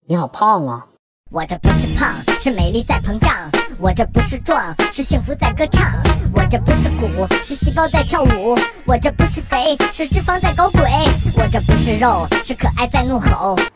你好胖啊！ 我这不是胖，是美丽在膨胀；我这不是壮，是幸福在歌唱；我这不是骨，是细胞在跳舞；我这不是肥，是脂肪在搞鬼；我这不是肉，是可爱在怒吼；